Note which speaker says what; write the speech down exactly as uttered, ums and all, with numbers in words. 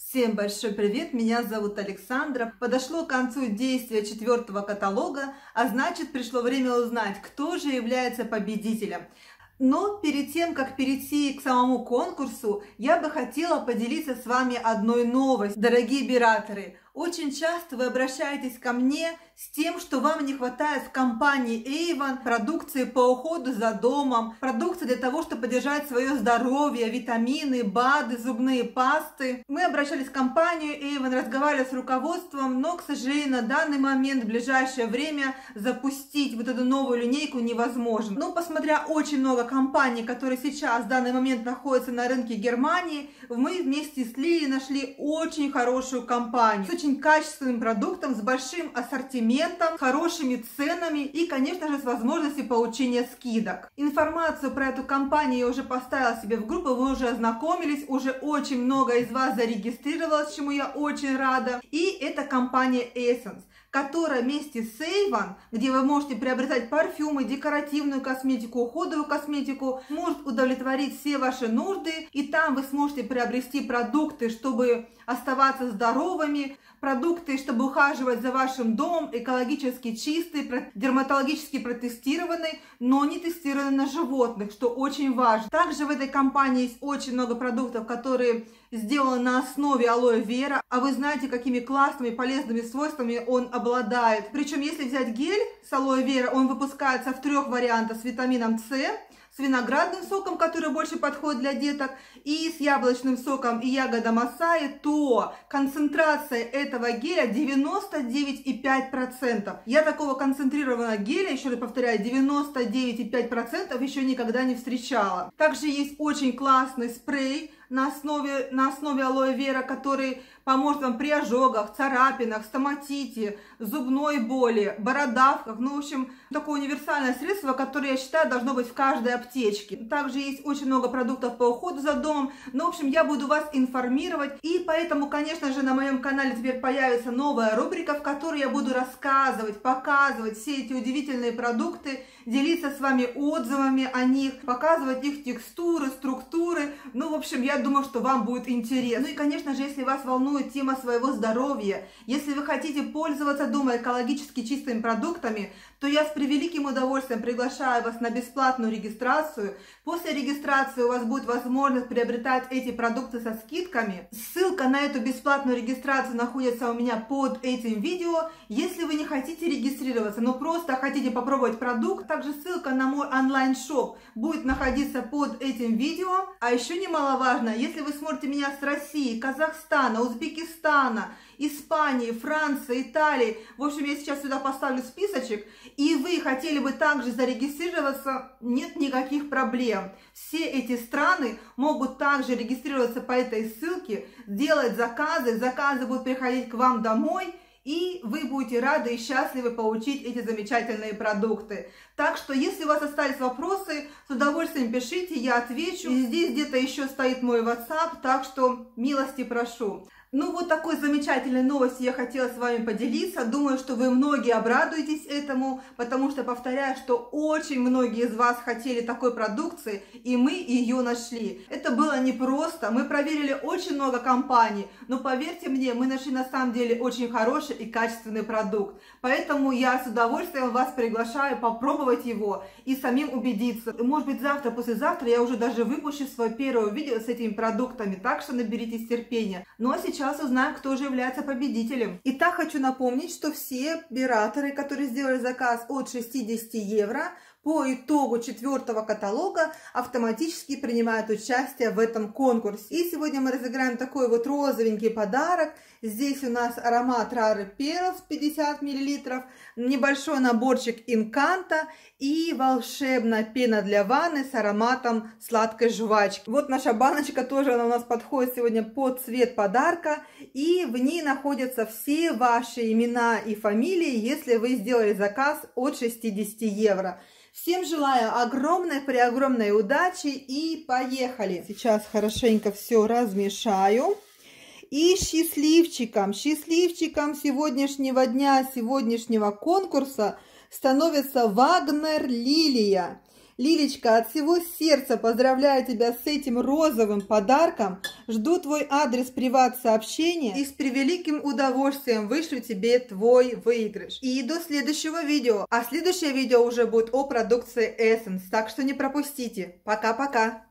Speaker 1: Всем большой привет, меня зовут Александра. Подошло к концу действия четвертого каталога, а значит пришло время узнать, кто же является победителем. Но перед тем, как перейти к самому конкурсу, я бы хотела поделиться с вами одной новостью. Дорогие бираторы, очень часто вы обращаетесь ко мне с тем, что вам не хватает в компании Avon продукции по уходу за домом, продукции для того, чтобы поддержать свое здоровье, витамины, БАДы, зубные пасты. Мы обращались в компанию Avon, разговаривали с руководством, но, к сожалению, на данный момент, в ближайшее время, запустить вот эту новую линейку невозможно. Но, посмотря очень много компаний, которые сейчас в данный момент находятся на рынке Германии, мы вместе с Лили нашли очень хорошую компанию, с очень качественным продуктом, с большим ассортиментом, хорошими ценами и, конечно же, с возможностью получения скидок. Информацию про эту компанию я уже поставила себе в группу, вы уже ознакомились, уже очень много из вас зарегистрировалось, чему я очень рада. И это компания Essence, которая вместе с Avon, где вы можете приобретать парфюмы, декоративную косметику, уходовую косметику, может удовлетворить все ваши нужды. И там вы сможете приобрести продукты, чтобы оставаться здоровыми, продукты, чтобы ухаживать за вашим домом, экологически чистые, дерматологически протестированные, но не тестированы на животных, что очень важно. Также в этой компании есть очень много продуктов, которые сделаны на основе алоэ вера, а вы знаете, какими классными полезными свойствами он обладает. Причем, если взять гель с алоэ вера, он выпускается в трех вариантах: с витамином С, с виноградным соком, который больше подходит для деток, и с яблочным соком и ягодом асаи, то концентрация этого геля девяносто девять и пять десятых процента. Я такого концентрированного геля, еще раз повторяю, девяносто девять и пять десятых процента еще никогда не встречала. Также есть очень классный спрей на основе, на основе алоэ вера, который поможет вам при ожогах, царапинах, стоматите, зубной боли, бородавках. Ну, в общем, такое универсальное средство, которое, я считаю, должно быть в каждой аптечке. Также есть очень много продуктов по уходу за домом. Ну, в общем, я буду вас информировать. И поэтому, конечно же, на моем канале теперь появится новая рубрика, в которой я буду рассказывать, показывать все эти удивительные продукты, делиться с вами отзывами о них, показывать их текстуры, структуры. Ну, в общем, я думаю, что вам будет интересно. Ну и, конечно же, если вас волнует тема своего здоровья, если вы хотите пользоваться дома экологически чистыми продуктами, то я с превеликим удовольствием приглашаю вас на бесплатную регистрацию. После регистрации у вас будет возможность приобретать эти продукты со скидками. Ссылка на эту бесплатную регистрацию находится у меня под этим видео. Если вы не хотите регистрироваться, но просто хотите попробовать продукт, также ссылка на мой онлайн-шоп будет находиться под этим видео. А еще немаловажно, если вы смотрите меня с России, Казахстана, Узбекистана, Испании, Франции, Италии, в общем, я сейчас сюда поставлю списочек, и вы хотели бы также зарегистрироваться, нет никаких проблем. Все эти страны могут также регистрироваться по этой ссылке, делать заказы, заказы будут приходить к вам домой, и вы будете рады и счастливы получить эти замечательные продукты. Так что, если у вас остались вопросы, с удовольствием пишите, я отвечу. И здесь где-то еще стоит мой WhatsApp, так что милости прошу. Ну, вот такой замечательной новостью я хотела с вами поделиться. Думаю, что вы многие обрадуетесь этому, потому что, повторяю, что очень многие из вас хотели такой продукции, и мы ее нашли. Это было непросто. Мы проверили очень много компаний, но поверьте мне, мы нашли на самом деле очень хороший и качественный продукт. Поэтому я с удовольствием вас приглашаю попробовать его и самим убедиться. Может быть, завтра, послезавтра я уже даже выпущу свое первое видео с этими продуктами, так что наберитесь терпения. Ну а сейчас Сейчас узнаем, кто же является победителем. Итак, хочу напомнить, что все бираторы, которые сделали заказ от шестидесяти евро, по итогу четвертого каталога автоматически принимают участие в этом конкурсе. И сегодня мы разыграем такой вот розовенький подарок. Здесь у нас аромат Rare Pearls пятьдесят миллилитров, небольшой наборчик Инканта и волшебная пена для ванны с ароматом сладкой жвачки. Вот наша баночка, тоже она у нас подходит сегодня под цвет подарка. И в ней находятся все ваши имена и фамилии, если вы сделали заказ от шестидесяти евро. Всем желаю огромной-преогромной удачи и поехали! Сейчас хорошенько все размешаю. И счастливчиком, счастливчиком сегодняшнего дня, сегодняшнего конкурса становится Вагнер Лилия. Лилечка, от всего сердца поздравляю тебя с этим розовым подарком. Жду твой адрес приват-сообщения и с превеликим удовольствием вышлю тебе твой выигрыш. И до следующего видео. А следующее видео уже будет о продукции Essence, так что не пропустите. Пока-пока!